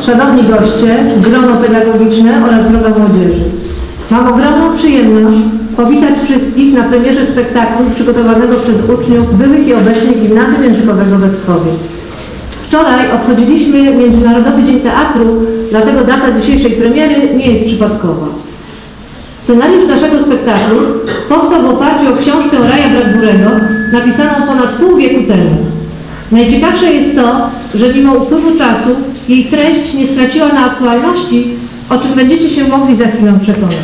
szanowni goście, grono pedagogiczne oraz droga młodzieży. Mam ogromną przyjemność powitać wszystkich na premierze spektaklu przygotowanego przez uczniów byłych i obecnych Gimnazjum Językowego we Wschowie. Wczoraj obchodziliśmy Międzynarodowy Dzień Teatru, dlatego data dzisiejszej premiery nie jest przypadkowa. Scenariusz naszego spektaklu powstał w oparciu o książkę Raja Bradburego, napisaną ponad pół wieku temu. Najciekawsze jest to, że mimo upływu czasu jej treść nie straciła na aktualności, o czym będziecie się mogli za chwilę przekonać.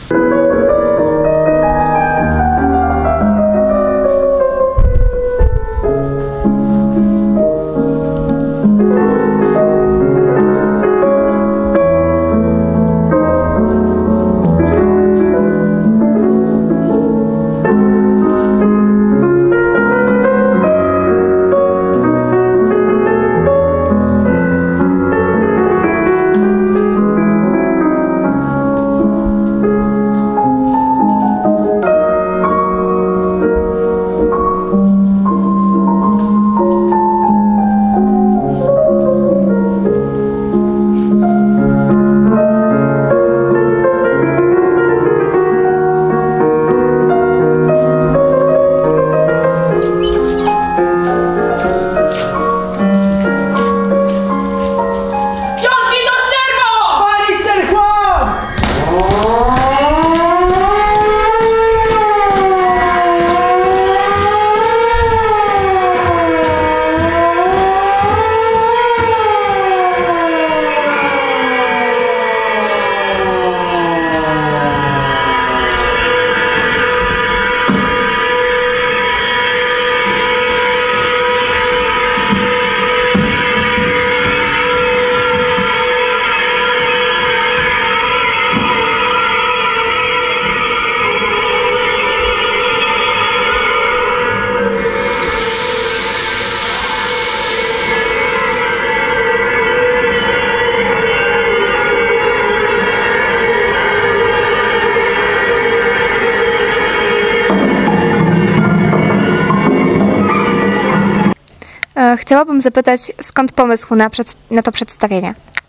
Chciałabym zapytać, skąd pomysł na to przedstawienie?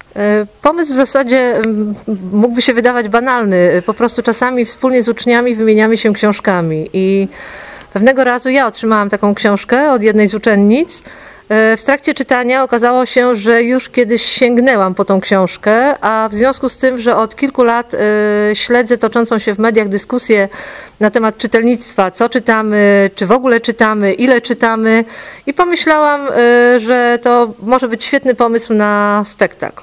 Pomysł w zasadzie mógłby się wydawać banalny. Po prostu czasami wspólnie z uczniami wymieniamy się książkami i pewnego razu ja otrzymałam taką książkę od jednej z uczennic. W trakcie czytania okazało się, że już kiedyś sięgnęłam po tą książkę, a w związku z tym, że od kilku lat śledzę toczącą się w mediach dyskusję na temat czytelnictwa, co czytamy, czy w ogóle czytamy, ile czytamy i pomyślałam, że to może być świetny pomysł na spektakl.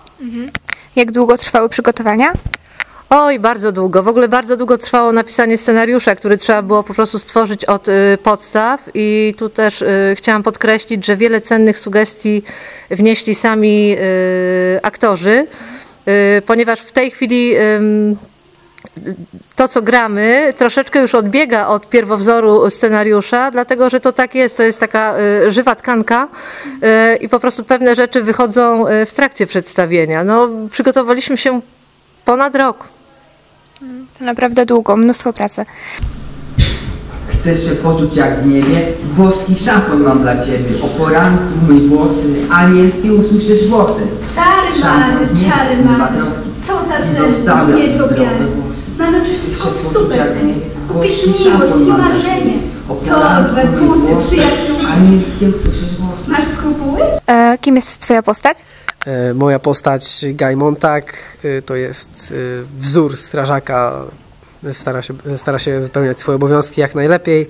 Jak długo trwały przygotowania? Oj, bardzo długo. W ogóle bardzo długo trwało napisanie scenariusza, który trzeba było po prostu stworzyć od podstaw i tu też chciałam podkreślić, że wiele cennych sugestii wnieśli sami aktorzy, ponieważ w tej chwili to, co gramy, troszeczkę już odbiega od pierwowzoru scenariusza, dlatego że to tak jest, to jest taka żywa tkanka i po prostu pewne rzeczy wychodzą w trakcie przedstawienia. No, przygotowaliśmy się ponad rok. To naprawdę długo, mnóstwo pracy. Chcesz się poczuć jak w niebie? Boski szampon mam dla ciebie. O poranku myj włosy, anielskie usłyszysz głosy. Czary mamy. Co za cel, nie to biary. Mamy wszystko w super cenie. Kupisz miłość i marzenie. Torbę, buty, przyjaciół. Anielskie usłyszysz głosy. Masz skrupuły? Kim jest twoja postać? Moja postać Guy Montag to jest wzór strażaka, stara się wypełniać swoje obowiązki jak najlepiej.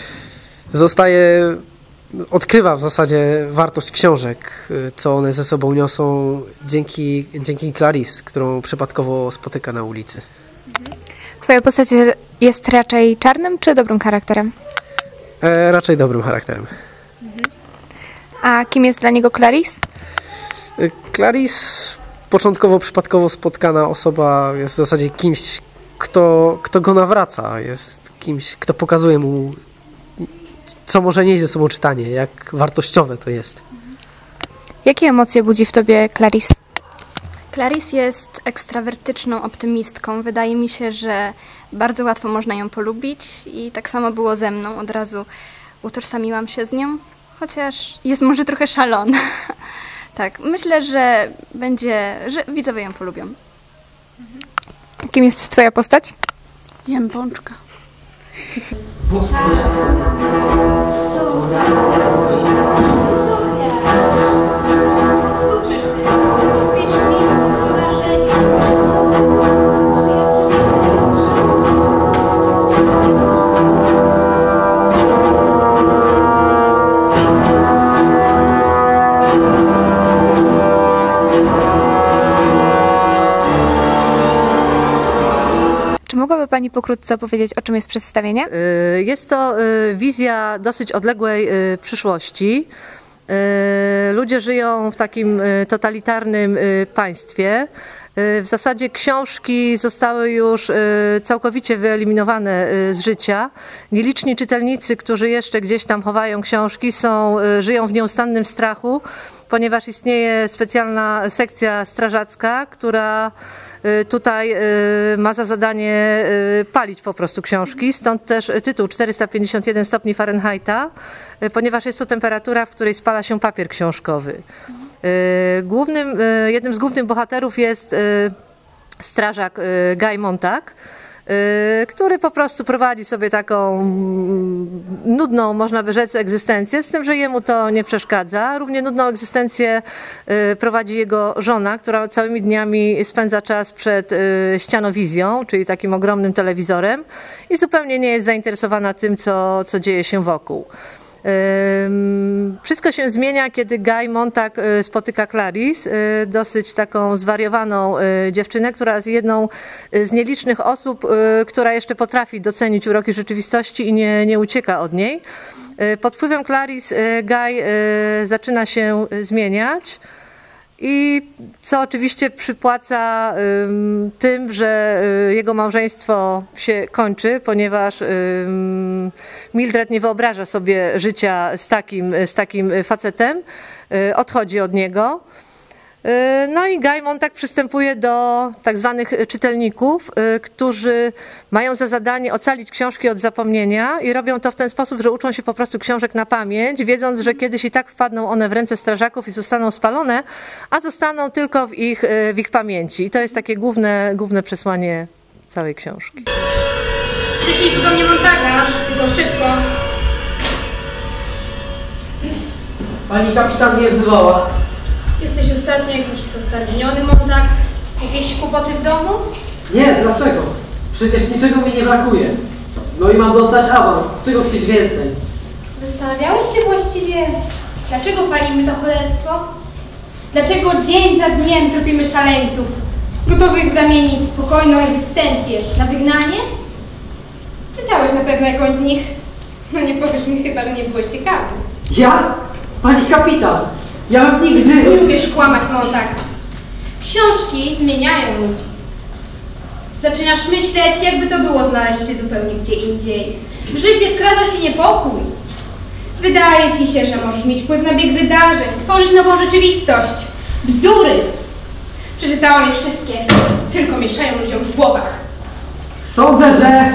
Odkrywa w zasadzie wartość książek, co one ze sobą niosą dzięki Clarice, którą przypadkowo spotyka na ulicy. Twoja postać jest raczej czarnym czy dobrym charakterem? Raczej dobrym charakterem. A kim jest dla niego Clarice? Clarice, początkowo przypadkowo spotkana osoba, jest w zasadzie kimś, kto go nawraca, jest kimś, kto pokazuje mu, co może nieść ze sobą czytanie, jak wartościowe to jest. Jakie emocje budzi w tobie Clarice? Clarice jest ekstrawertyczną optymistką. Wydaje mi się, że bardzo łatwo można ją polubić i tak samo było ze mną. Od razu utożsamiłam się z nią, chociaż jest może trochę szalona. Tak, myślę, że widzowie ją polubią. Kim jest twoja postać? Jem pączka. Czy mogłaby Pani pokrótce opowiedzieć, o czym jest przedstawienie? Jest to wizja dosyć odległej przyszłości. Ludzie żyją w takim totalitarnym państwie. W zasadzie książki zostały już całkowicie wyeliminowane z życia. Nieliczni czytelnicy, którzy jeszcze gdzieś tam chowają książki, żyją w nieustannym strachu, ponieważ istnieje specjalna sekcja strażacka, która tutaj ma za zadanie palić po prostu książki. Stąd też tytuł 451 stopni Fahrenheita, ponieważ jest to temperatura, w której spala się papier książkowy. Jednym z głównych bohaterów jest strażak Guy Montag, który po prostu prowadzi sobie taką nudną, można by rzec, egzystencję, z tym, że jemu to nie przeszkadza. Równie nudną egzystencję prowadzi jego żona, która całymi dniami spędza czas przed ścianowizją, czyli takim ogromnym telewizorem i zupełnie nie jest zainteresowana tym, co dzieje się wokół. Wszystko się zmienia, kiedy Guy Montag spotyka Clarice, dosyć taką zwariowaną dziewczynę, która jest jedną z nielicznych osób, która jeszcze potrafi docenić uroki rzeczywistości i nie ucieka od niej. Pod wpływem Clarice Guy zaczyna się zmieniać. I co oczywiście przypłaca tym, że jego małżeństwo się kończy, ponieważ Mildred nie wyobraża sobie życia z takim facetem, odchodzi od niego. No i Guy Montag przystępuje do tak zwanych czytelników, którzy mają za zadanie ocalić książki od zapomnienia i robią to w ten sposób, że uczą się po prostu książek na pamięć, wiedząc, że kiedyś i tak wpadną one w ręce strażaków i zostaną spalone, a zostaną tylko w ich pamięci. I to jest takie główne przesłanie całej książki. Przyszli tu do mnie Montaga, tylko szybko. Pani kapitan nie wzywała. Jesteś ostatnio jakiś roztargniony, Montag? Jakieś kłopoty w domu? Nie, dlaczego? Przecież niczego mi nie brakuje. No i mam dostać awans. Czego chcieć więcej? Zastanawiałeś się właściwie, dlaczego palimy to cholerstwo? Dlaczego dzień za dniem tropimy szaleńców, gotowych zamienić spokojną egzystencję na wygnanie? Czytałeś na pewno jakąś z nich. No nie powiesz mi chyba, że nie byłeś ciekawy. Ja? Pani kapitan! Ja nigdy... Nie umiesz kłamać, Montag. Książki zmieniają ludzi. Zaczynasz myśleć, jakby to było znaleźć się zupełnie gdzie indziej. W życie wkrada się niepokój. Wydaje ci się, że możesz mieć wpływ na bieg wydarzeń, tworzyć nową rzeczywistość. Bzdury! Przeczytałam je wszystkie, tylko mieszają ludziom w głowach. Sądzę, że...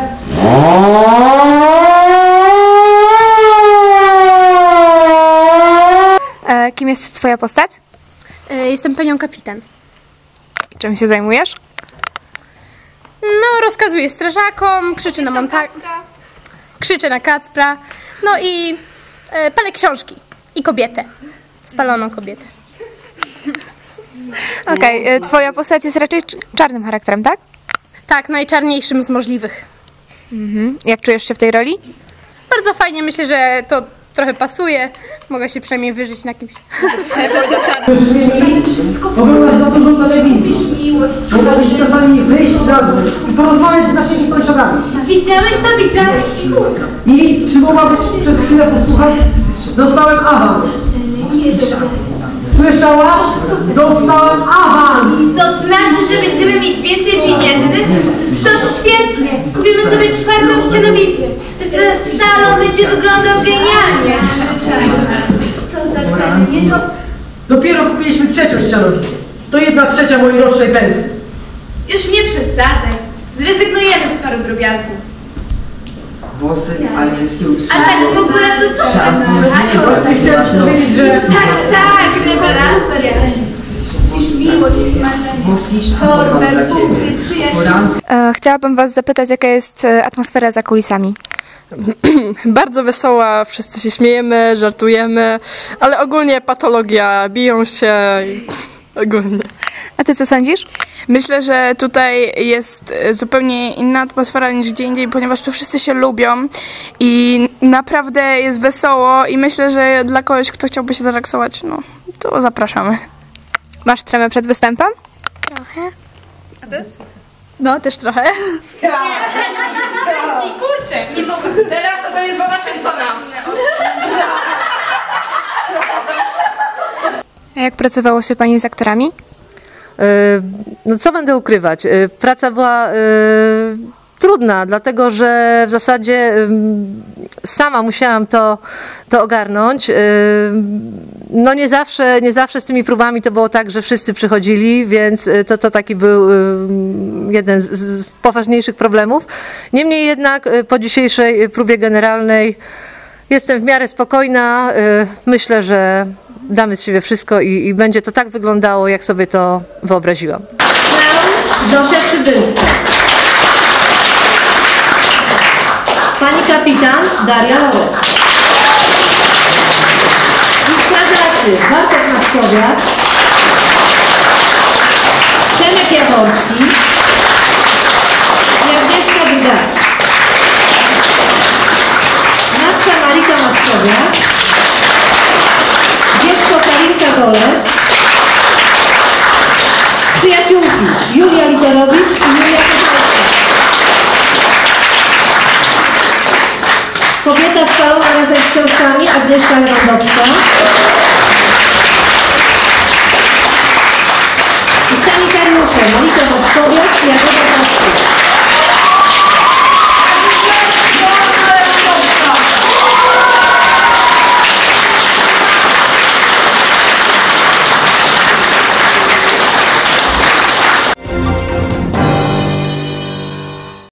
Kim jest twoja postać? Jestem panią kapitan. Czym się zajmujesz? No, rozkazuję strażakom, krzyczę na Montaga, krzyczę na Kacpra, no i palę książki i kobietę, spaloną kobietę. Okej, twoja postać jest raczej czarnym charakterem, tak? Tak, najczarniejszym z możliwych. Jak czujesz się w tej roli? Bardzo fajnie, myślę, że to trochę pasuje. Mogę się przynajmniej wyżyć na kimś. Oglądasz za dużo telewizji. Mogłabyś czasami wyjść na dół i porozmawiać z naszymi sąsiadami. Widziałeś to? Widziałeś? Mili, czy mogłabyś przez chwilę posłuchać? Dostałem awans. Słyszałaś? Dostałem awans! To znaczy, że będziemy mieć więcej pieniędzy? To świetnie! Kupimy sobie 4. ścianowizję. Teraz salon będzie wyglądał genialnie. Co za ceny? Nie to... Dopiero kupiliśmy 3. ścianowizję. To 1/3 mojej rocznej pensji. Już nie przesadzaj. Zrezygnujemy z paru drobiazgów. włosy anielskiego A tak w ogóle to co? Chciałem ci powiedzieć, że... Tak, rewelacja. Miłość i marzenie. Włoski szampon mam dla ciebie. Poranku Chciałabym Was zapytać, jaka jest atmosfera za kulisami. Bardzo wesoła, wszyscy się śmiejemy, żartujemy, ale ogólnie patologia, biją się i ogólnie. A Ty co sądzisz? Myślę, że tutaj jest zupełnie inna atmosfera niż gdzie indziej, ponieważ tu wszyscy się lubią i naprawdę jest wesoło i myślę, że dla kogoś, kto chciałby się zrelaksować, no to zapraszamy. Masz tremę przed występem? Trochę. A Ty? No, też trochę. Kurczę, nie mogę. Teraz to jest woda święcona. A jak pracowało się Pani z aktorami? No co będę ukrywać? Praca była trudna, dlatego że w zasadzie sama musiałam to ogarnąć. No nie zawsze z tymi próbami to było tak, że wszyscy przychodzili, więc to taki był jeden z poważniejszych problemów. Niemniej jednak po dzisiejszej próbie generalnej jestem w miarę spokojna. Myślę, że damy z siebie wszystko i będzie to tak wyglądało, jak sobie to wyobraziłam. Zosia Przybylska. Pani kapitan Daria Lorek. Strażacy Bartek Maczkowiak, Przemek Jaworski i Agnieszka Budas. Matka Marika Maczkowiak, dziecko Karinka Golec, przyjaciółki Julia Literowicz i Julia Kowalska. Kobieta spalona razem z książkami Agnieszka Lewandowska. I sanitariusze Monika Wodkowiak i Jagoda